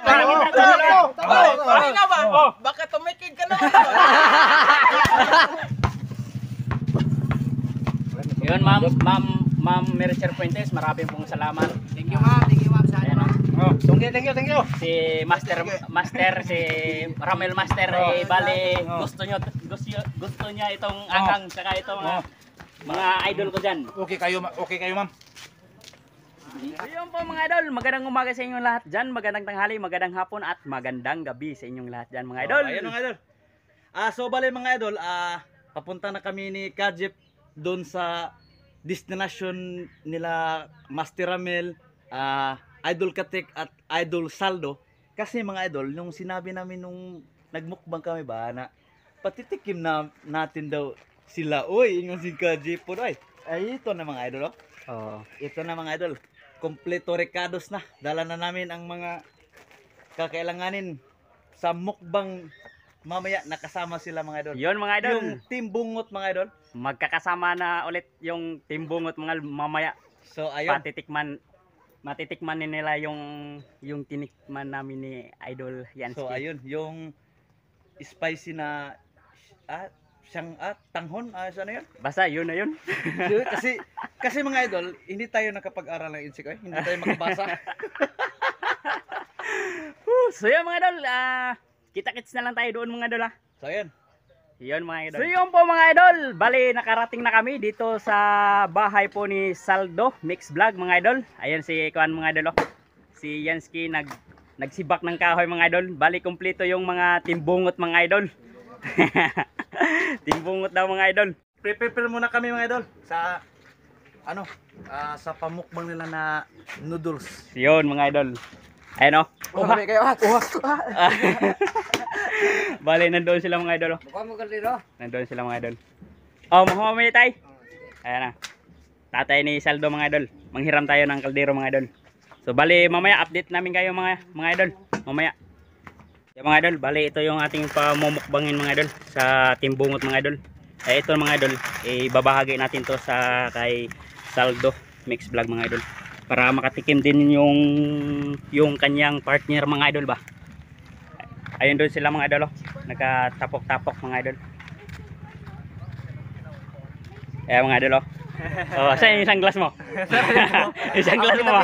Kanina ba? Baka tumikid ka naman. Yun, Ma'am Mericher Fuentes, maraming pong salamat. Thank you ma'am sa ano. Thank you. Si Master, si Ramel Master, bali gusto niya itong angang, saka itong mga idol ko dyan. Okay kayo ma'am. Ayun po mga idol, magandang umaga sa inyong lahat dyan, magandang tanghali, magandang hapon at magandang gabi sa inyong lahat dyan mga idol. Ayun mga idol. So bali mga idol, papunta na kami ni Kajip doon sa destination nila Master Ramel, Idol Katik at Idol Saldo. Kasi mga idol, nung sinabi namin nung nagmukbang kami ba na patitikim na natin daw sila. Uy, yung si Kajip po ay ito na mga idol. Ito na mga idol. Kompleto recados na. Dala na namin ang mga kakailanganin sa mukbang. Mamaya nakasama sila mga idol. Yun mga idol. Yung team bungot mga idol. Magkakasama na ulit yung team bungot mga mamaya. So ayun. Matitikman nila yung tinikman namin ni Idol Yansky. So ayun, yung spicy na tanghon, saan na yun? Basta yun na yun. kasi mga idol, hindi tayo nakapag-aral ng insik, hindi tayo makabasa. So yun mga idol, kita-kits na lang tayo doon mga idol. So ayun. Yun mga idol. So yun po mga idol, bali nakarating na kami dito sa bahay po ni Saldo Mix Vlog mga idol. Ayan si Kuan mga idol. Si Yansky nagsibak ng kahoy mga idol. Bali kumpleto yung mga timbungot mga idol. Timbungot daw mga idol. Prepare muna kami mga idol sa sa pamukbang nila na noodles. Yun mga idol. Ayan o. Bali, nandoon sila mga idol. Nandoon sila mga idol. Mamamay tayo. Ayan na. Tatay ni Saldo mga idol. Manghiram tayo ng kaldero mga idol. So bali, mamaya update namin kayo mga idol. Mamaya. Yung mga idol, bali ito yung ating pamumukbangin mga idol sa timbungot mga idol. Ito mga idol, ibabahagi natin to sa kay Saldo Mix Vlog mga idol. Para makatikim din yung kanyang partner mga idol ba. Ayun doon sila mga idol, nakatapok-tapok mga idol. Mga idol. Saan yung isang glass mo? Isang glass mo.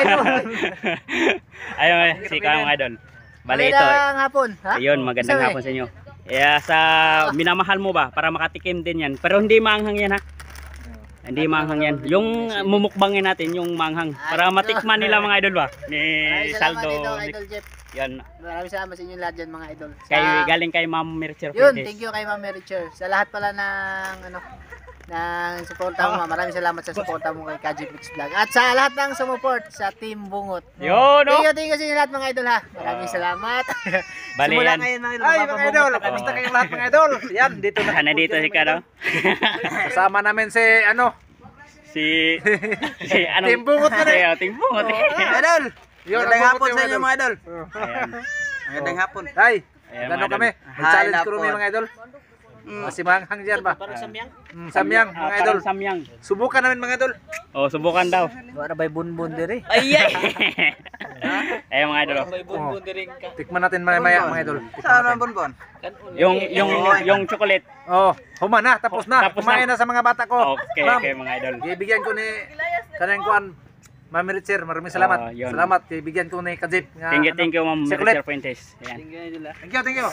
Ayun, sika mga idol. Bali ito. hapon, ha? Ayun, magandang hapon sa inyo. Sa minamahal mo ba para makatikim din yan. Pero hindi maanghang yan ha. Hindi maanghang yan. Yung mumukbangin natin yung maanghang para matikman nila mga idol ba ni Saldo. Idol Jeff. Yan. Maraming salamat sa inyo lahat dyan mga idol. Galing kay Ma'am Mericher Yun, Fuentes. thank you kay Ma'am Mericher. Sa lahat pala ng suporta mo, maraming salamat sa suporta mo kay Kajip Mix Vlog. At sa lahat ng sumuport sa Team Bungot. Yun, no? Thank you sa inyo lahat mga idol ha. Maraming salamat. Bali Simula yan. kayo mga idol. Ay mga idol, kamusta kayong lahat mga idol? Yan, dito na. Nandito si Kado. Kasama namin si Si Team Bungot na rin. Team Bungot. Idol. Magandang hapon sa inyo mga idol. Ayan. Magandang hapon. Ay, Ayan, ano mga kami? idol. Mag-challenge Hi, ko rin Napol. mga idol. Si Manghang dyan ba? Parang samyang. Samyang mga idol. Parang samyang. Subukan namin mga idol. Subukan daw. Wala ba'y bunbun diri? Ay! Ayun mga idol. bunbun diri ka. Tikman natin maya mga idol. Saan ang bunbun? Yung chocolate. Human na, tapos na. Tapos Kumain na. na sa mga bata ko. Okay, Ma'am, okay mga idol. ibigyan ko ni kanang kuan Ma'am Mericher, maraming salamat. Yun. Salamat, ibigyan ko ni Kajip. Thank you Ma'am Mericher Fuentes. Ayan. Thank you.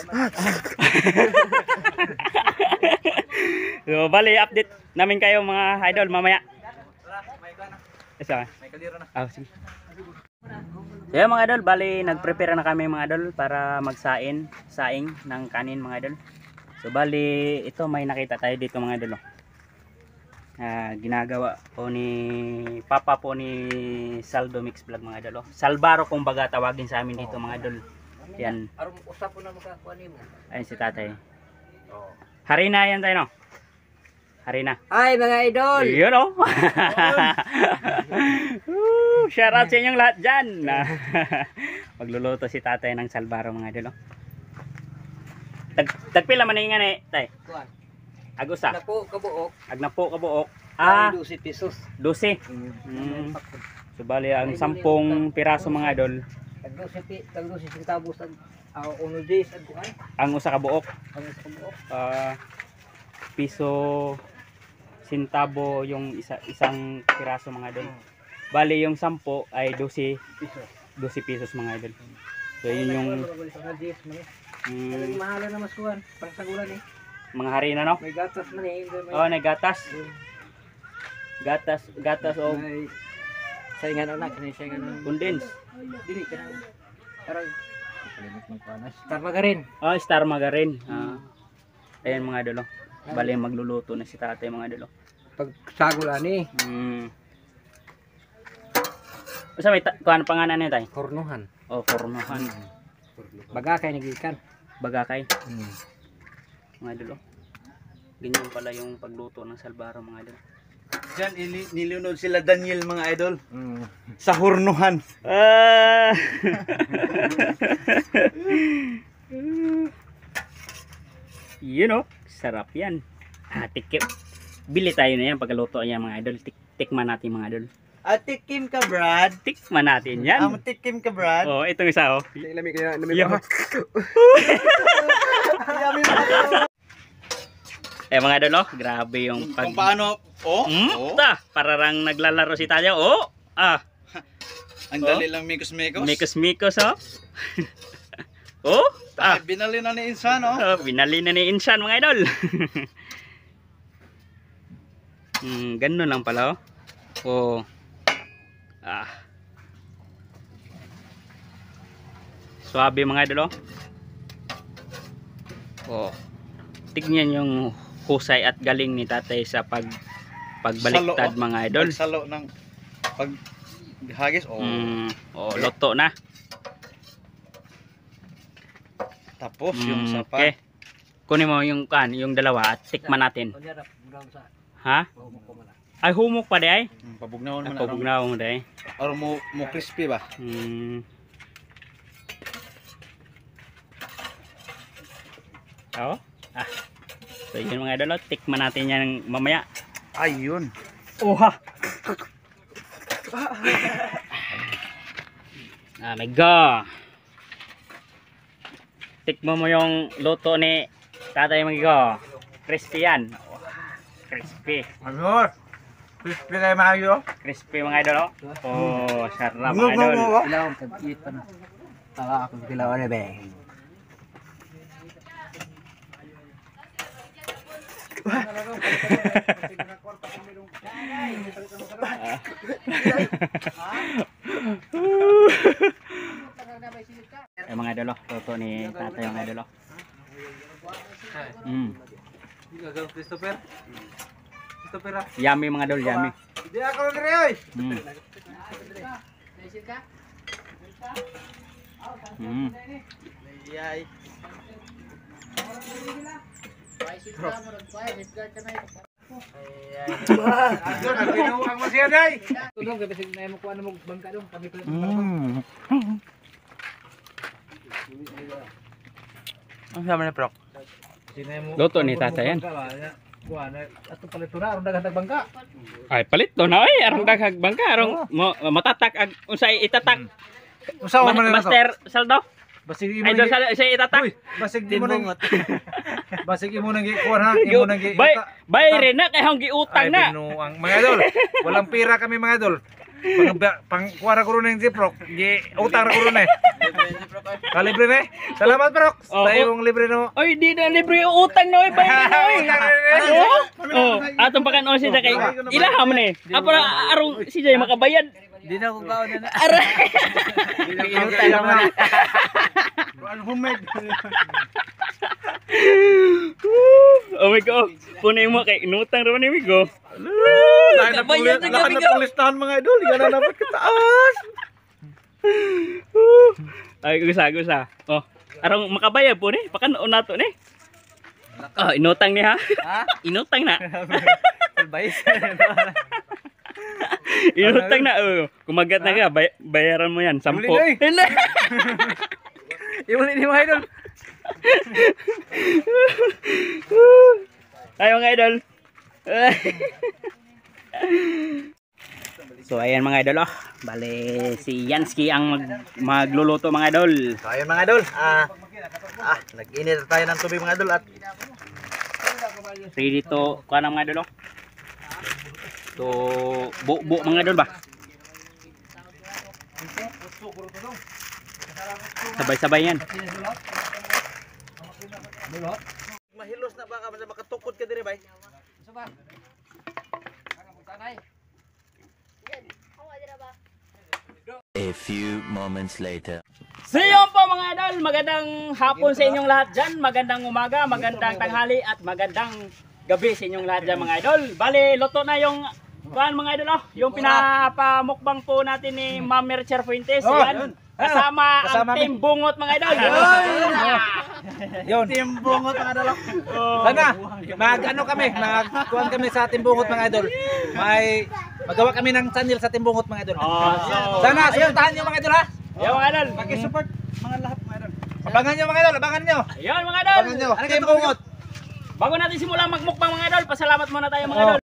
So, bali update namin kayo mga idol mamaya. Isa. May kaliro na. Sige. So mga idol, bali nagprepare na kami mga idol para saing ng kanin mga idol. So bali ito may nakita tayo dito mga idol. Ginagawa po ni Papa po ni Saldo Mix Vlog mga idol. Salbaro kumbaga tawagin sa amin dito mga idol. Yan. Aron usap po na makakuha nimo. Ayun si tatay. Harina yan tayo no. Harina. Hi mga idol. Yun o. Shout out sa inyong lahat dyan. Magluluto si tatay ng salbaro mga idol. Tagpila man nga ni tay. Kuan. Agusa. Napo kabuok. Agnapo kabuok. 12 pesos. 12. So bali ang 10 piraso mga idol. 12 centavos ang uno days ang kuan. Ang usa ka buok. Ang sa buok. Piso sintabo yung isang piraso mga idol. Bali yung 10 ay 12 pesos mga idol. So yun yung Mahala na mas kuan, pang sagulan eh. mga harina no? May gatas man eh. Oh, nagatas. Gatas o May saingan anak, kanay saingan anak. condense. Dili ka na. Aray. Kalimut ng panas. Tarmagarin. Oh, star margarine. Ayan mga idol. Oh. Bali magluluto na si tatay mga idol. Oh. Pag sagulan eh. Basta may kuan panganan niya tay? Kornuhan. Oh, fornohan. Baga kay nagikan. Bagakay. Mga idol. Oh. Ganyan pala yung pagluto ng salbaro mga idol. Diyan nilunod sila Daniel mga idol. Sa hurnuhan. You know, sarap yan. Bili tayo na yan pagluto yan mga idol. Tikman natin mga idol. Tikim ka, Brad. Tikman natin yan. Tikim ka, Brad. Oh, itong isa oh. Lami kaya Yo. Mga idol oh, grabe yung Kung paano, parang naglalaro si Tayo. Oh, ang dali lang mikos-mikos. Mikos-mikos oh. Oh, Binali na ni Insan, oh. Binali na ni Insan mga idol. Ganun lang pala oh. Suabe mga idol oh. Tignan yung husay at galing ni tatay sa pagbaliktad Salo, mga idol. Pagsalo ng paghagis, Loto na. Tapos yung Okay. sapat. Kunin mo yung dalawa at tikman natin. Ha? Ay humok pa di ay? Pabugnawan mo na. Pabugnaw mo di ay. Or mo crispy ba? Oo. So yun mga idol, tikman natin yan mamaya. Ayun. Oha. My God. Tikman mo yung luto ni Tatay Magigo. Crispy yan. Crispy. Ano? Crispy kay Mayo. Crispy mga idol. Sarap mga idol. Ilaw tag-eat pa na. Ako kilaw na be. Mga idol, luto ni Tatay mga idol. Christopher. Yummy mga idol, yummy. Di ako dire oy. Yay. Ang masya day. Tulong kasi na mo kuan mo bangka dong kami pa. Ang sama na prok. Luto ni Tatay yan. Kuan ato palitura aron daghang bangka. Ay palit do na oy, arong daghag bangka, arong matatak ag unsay itatak. Usawa man na to. Master Saldo. Basig imo Idol say itatak. Uy, basig imo nang basig imo nang kuan ha, imo nang Bayre na kay hang giutang na. Ang mga idol, walang pira kami mga idol. Pang kuara ko ron ng Ziprok, gi utang ra ko ron eh. Kalibre ne. Salamat Prok. Tayong libre no. Oy, di na libre yung utang na oy, bayre na oy. Atong pakan si kay ilaha man eh. Apara arong si Jay makabayad. Di na ko kaon na. Aray. Inutay lang na. Ano homemade? Oh my God. Punay mo kay inutang ra man ni Migo. Kabayan na pulistahan mga idol, yan na dapat kataas. Ay gusa. Oh, arong makabayad po ni, pakanoon nato ni. Inutang ni ha? Inutang na. Bayis. Inutang na. Kumagat na ka, bayaran mo yan, 10. Iwan ni mga idol. Ay mga idol. So ayan mga idol, bale si Yansky ang magluluto mga idol. So ayun mga idol, nag-init tayo ng tubig mga idol at Ready to kuha na mga idol. To bu mga idol ba? Sabay-sabay yan. mahilos na baka makatukod ka dire bay. A few moments later. So yun po mga idol, magandang hapon sa inyong lahat dyan, magandang umaga, magandang tanghali at magandang gabi sa inyong lahat dyan mga idol. Bale, luto na yung kuhan mga idol, yung pinapamukbang po natin ni Ma'am Mercher Fuentes. Yan. Kasama ang team bungot mga idol. Yun. Timbungot mga idol. Sana mag-ano kami, nagkuhan kami sa Timbungot mga idol. May magawa kami ng channel sa Timbungot mga idol. Sana suportahan niyo mga idol ha. Yan mga idol. Paki-support mga lahat mga idol. Abangan niyo mga idol, abangan niyo. Yan mga idol. Abangan niyo. Timbungot. Bago natin simulan magmukbang mga idol, pasalamat muna tayo mga idol.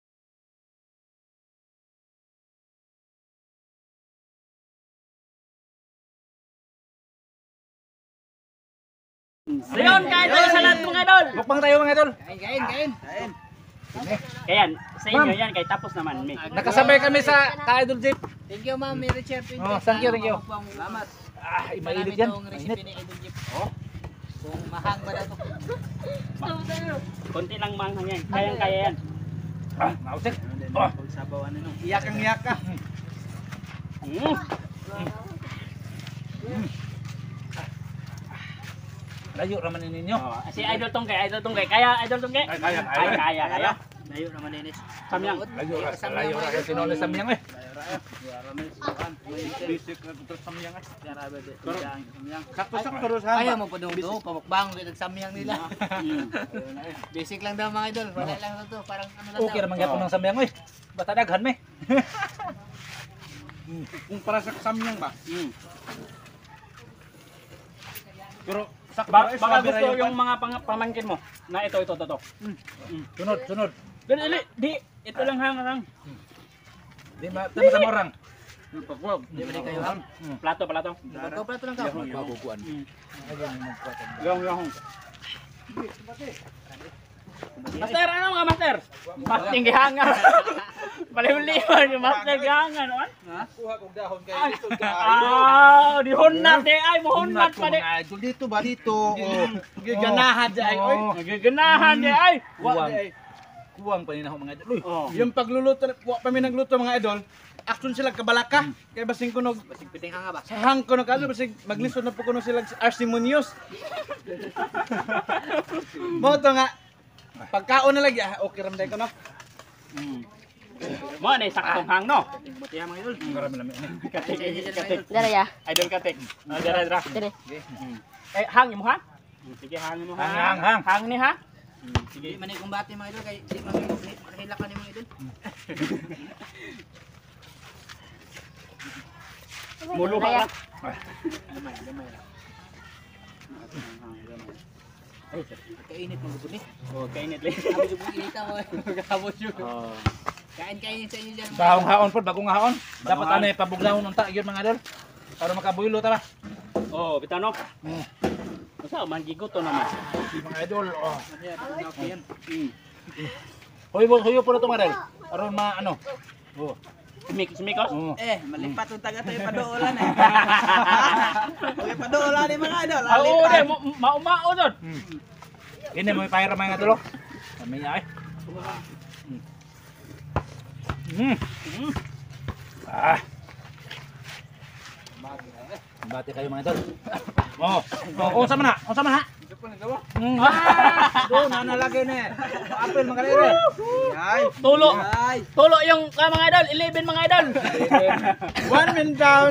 So yun, kain tayo sa lahat mga idol. Mukbang tayo mga idol. Kain. Kaya sa inyo yan, kay tapos naman. May. Nakasabay kami sa ka-idol jeep. Thank you, Ma'am Mary Chef. Oh, thank you. Salamat. Mainit yan. Itong recipe ni Idol Jeep. Kung mahang ba daw to? Konti lang manghang yan. Kayang-kaya yan. Mausik. Sabawan nino. Iyakang iyaka. Layo raman ninyo. Si Idol Tongkay. Kaya Idol Tongkay? Kaya. Layo naman Dennis. Samyang. Layo ra sinone sa miyang eh. Ayaw mo pa doon pamukbang nagsamyang nila. Basic lang daw mga idol. Wala lang na to. Parang ano lang daw. Okay raman gyapon ng samyang eh. Basta daghan me. Kung para sa samyang ba? Pero Baka gusto yung mga pamangkin mo na ito. Sunod. Di, ito lang hang. Di ba sa morang. Di ba kayo ham? Plato. Plato lang ka. Mabubuan. Yung. Master, ano mga master? Master gihangan. Palihon-lihon yung master gihangan. Kuha kog dahon kay Dihunat ay mohunat pa di. idol dito ba dito? giganahan di ay oy. Nagiganahan di ay. Kuwang paninahon mga idol. Uy. Yung pagluluto, wa pa mi nagluto mga idol. Action sila kabalaka. Kay basing kunog Basig piting hanga ba? sahang kunog ano basing maglisod na po kuno sila arsimonious. Mo to nga pagkaon na lagi okay ram day ko no. Mo na saktong hang no. Butihan mga idol. Marami lami. Katik. Dara ya. Idol katik. Dara. Dere. Hang mo ha? Sige, hang mo ha. Hang. Hang ni ha? Sige, manay kumbati mga idol kay di makahila ka ni mga idol. Mulo ba? Kainit mo gud ni. Oh, kainit lang. Abi jud inita mo. Gabos yun. Kain sa inyo diyan. Bahong haon pod bagong haon. Dapat ano pabuglawon unta gyud mga idol. Para makabuylo ta ba? Oh, bitano. Masa man giguto naman. Mga idol. Huyo po na to mga idol. Aron ma ano. Oh. Simikos? Malipat yung taga tayo padoolan eh. Okay, padoolan ni mga idol. Oo, de maumao doon. Ini mo ipahira mga idol. Kami ay. Bati kayo mga idol. Unsa man ha? Do na nalagay ni. Apel mga idol. Ay, Tulo yung mga idol, 11 mga idol. 1 man down.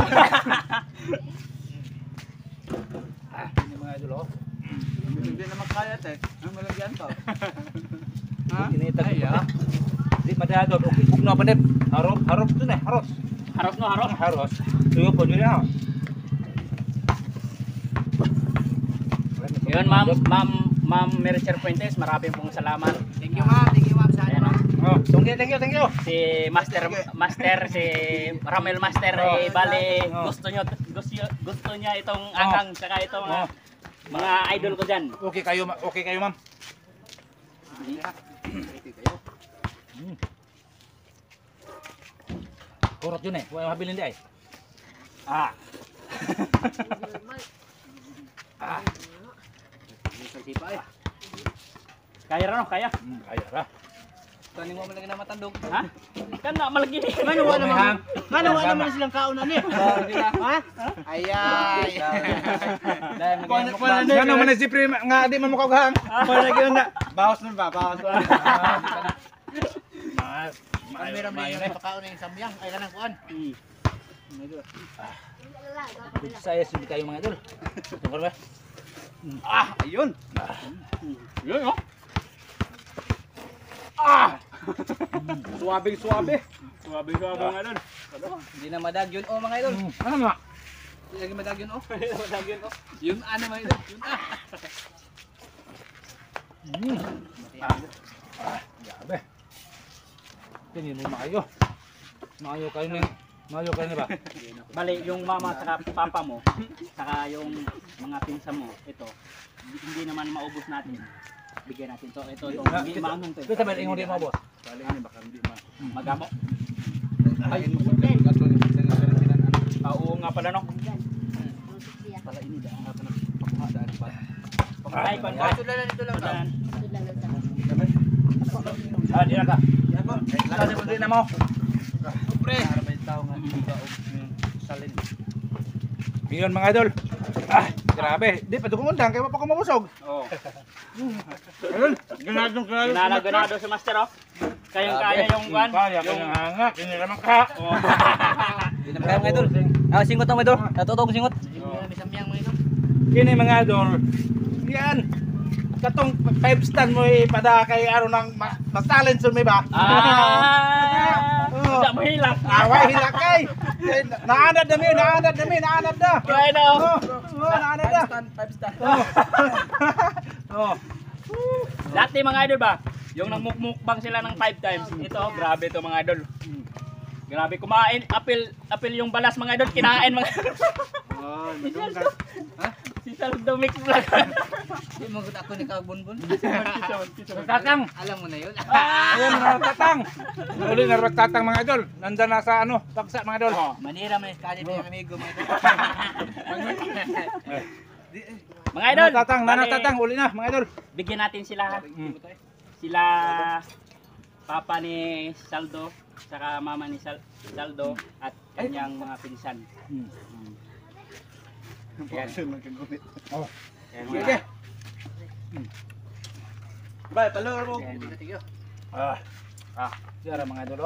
Ini mga idol oh. Hindi naman kaya te. Ang malagyan to. Kinita ya. Di madadod okay kung na panip. Harop to na, haros. Harap. Tuyo po dili ha. Yun, Ma'am Mercher Fuentes, maraming pong salamat. Thank you ma'am sa ano. Oh, thank you. Si Master si Ramel Master bali gusto niya itong angang saka itong mga idol ko diyan. Okay kayo, ma'am. Kurot yun eh. Huwag mabilin di ay. Kaya ra no, kaya. Kaya ra. Taning mo malagi na matandog. Ha? Kan na malagi. Ngano naman silang kaunan niya. Ha? Ayay. Ano man si Pre nga di man mo kagahang. Wala gyud na. Bawas na ba? Bawas na. Meron may pakaon ng samyang ay kanang kuan. Saya sudi kayo mga idol. Tungkol ba? Ayun. Yun oh. Suwabe. Suwabe mga idol. Hindi na madag yun mga idol. Ano nga? Hindi lagi madag yun Madag yun Yun ano mga idol. Yun Grabe. Tingin mo maayo. Maayo kayo ni ba? Bali yung mama saka papa mo saka yung mga pinsan mo ito hindi naman maubos natin. Bigyan natin to. Ito hindi maanong to. Ito sabi ingon di mo boss. Magamo. Ayun mo Oo nga pala no. pala ini dah nga pa pakuhadaan pa. Ay, Ito lang dito lang. di na ka. Kasi mo din na mo. Pre, may tao nga iba og salin. Biyon mga idol. Grabe. Di pa undang kay pa ko mabusog. Oo. Ayun, ganadong Ganado si Master oh. Kayang-kaya yung one. Yung hanga, kini naman ka. Hindi naman kaya mga idol. Singot ang mga idol. Natutog singot. May samyang mo ito. Kini mga idol. Yan. Katong 5 stand mo ipada kay aro nang talent sun may ba? Tidak mahilak. Away hilakay. Naanad na. Kaya na oh. Naanad na. 5 star. Oh. Dati mga idol ba? Yung nangmukmukbang sila ng 5 times. Ito, grabe to mga idol. Grabe kumain, apil yung balas mga idol, kinain mga idol. Si Saldo mix vlog. Di mo gud ako ni Kagbunbun. Tatang. Alam mo na yun. Ayun mga tatang. Uli na tatang mga idol. Nandiyan na sa paksa mga idol. Manira man kali yung amigo mo ito. Mga idol, Tatang, uli na mga idol. bigyan natin sila. Sila papa ni Saldo, saka mama ni Saldo at kanyang mga pinsan. Yan. Oh. Yan, Sige. Bye, palor mo. Diara mga idol.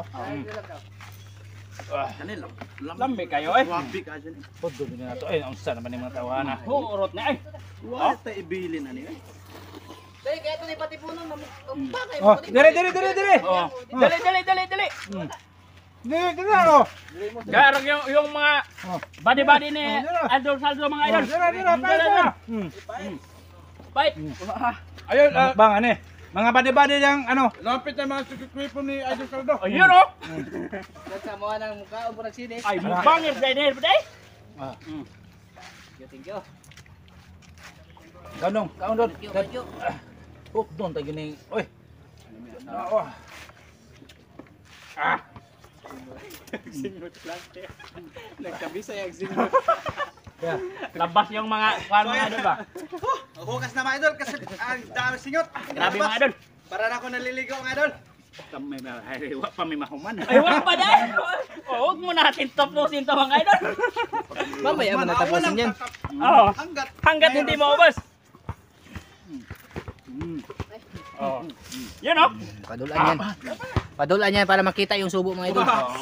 Kanil. Lambi kayo eh. Wabi ka dyan. Poddo na to. Ay, unsa naman yung mga tawahan. Urot na ay. Wala tayo ibilin na niya. Dali kaya ito ni pati puno na bakay Oh, dire. Oh. Dali. Dire ano? Garag yung mga body ni Oh, Idol Saldo mga idol. Dire. Fight. Ayun, bang ano eh. Mga bade-bade yang lapit na mga sikikripo ni Idol Saldo. Ayun oh. Nagsamuha ng mukha o murag sini. Ay, mukbangir sa inyo, buday. Thank you. Kaon doon. Thank you. Doon tayo ni. Oy. Nagkabisa yung sinunod. Labas yung mga kuan mga idol ba? Hukas na mga idol kasi ang dami singot. Grabe mga idol. Para na ako naliligo mga idol. Wa pa may mahuman. Ay, wa pa dahil. Huwag mo natin tapusin to mga idol. Mamaya mo natapusin yan. Oo. Hanggat hindi mo ubos. Oh. Yan oh. Padulan yan para makita yung subo mga idol.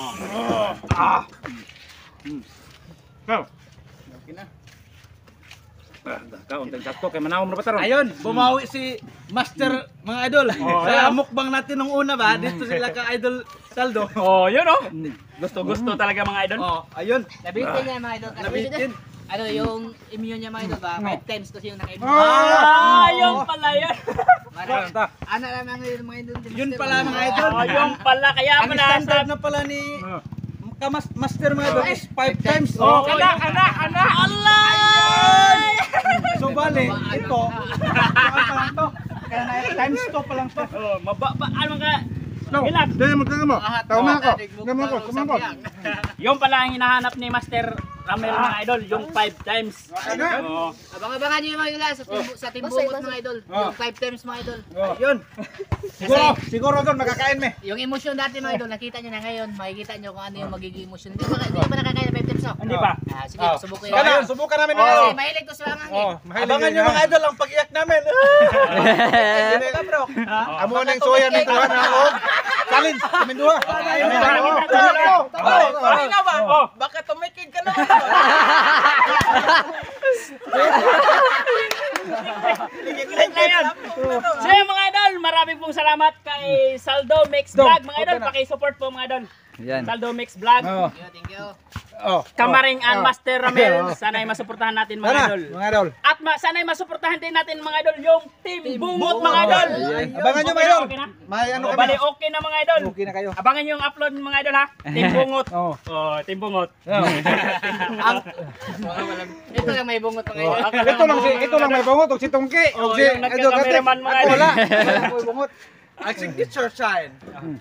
Kaon tag sakto kay manawom na pataron. Ayun, bumawi si Master mga idol. Kaya mukbang natin nung una ba, dito sila ka Idol Saldo. Oh, yun oh. Gusto talaga mga idol. Oh, ayun. Nabitin niya mga idol. Nabitin. Ano yung immune niya mga idol ba? 5 times kasi yung naka-immune. Yung pala yan. Ana lang ang mga idol. Yun pala mga idol. Oh, yung pala kaya Ang pala standard na pala ni Master mga idol is 5 times. Oh, anak. So bale, ito. Ano pa lang to? Kaya na times 2 pa lang to. Oh, mababa ano ka? Ilan? Yung pala ang hinahanap ni Master Ramel mga idol, yung 5 times. Oo. Abang-abangan niyo yung mga idol sa timbungot mga idol. Yung 5 times mga idol. Yun. Siguro doon makakain me. Yung emosyon dati mga idol, nakita niyo na ngayon. Makikita niyo kung ano yung magiging emosyon. Hindi pa nakakain na 5 times oh. Hindi pa. Sige, subukan Kaya niyo. na, subukan namin Kasi na. mahilig ko sa hangin. Abangan nyo mga idol ang pag-iyak namin. Hindi ka bro. Amo na yung soya nito ha na ako. Challenge, kaming duha. Oh, Baka tumikig ka naman. so yun, mga idol, maraming pong salamat kay Saldo Mix Vlog. Mga idol, paki-support po mga idol. Yan. Saldo Mix Vlog. Thank you. Kamaring and Master Ramel. Sana'y masuportahan natin mga idol. Mga idol. At sana'y masuportahan din natin mga idol yung Team Bungot mga idol. Abangan nyo mga idol. Okay na? May ano Oh, kami. bali okay na mga idol. Okay na kayo. Abangan nyo yung upload mga idol ha. Team Bungot. Oo. Oh, Team Bungot. Ito lang may bungot mga idol. Ito lang may bungot og si Tungki. Oh, yung nagka-cameraman mga idol. Wala. Ako yung bungot. Ang signature shine.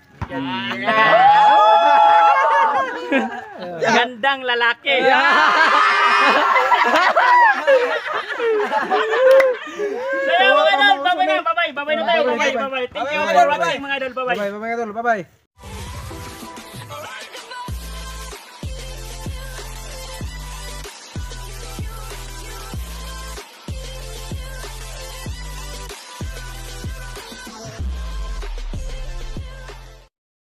Gandang lalaki. So yun, mga idol, bye-bye na tayo. Bye-bye. Thank you for watching mga idol. Bye-bye. Bye bye mga idol. Bye bye.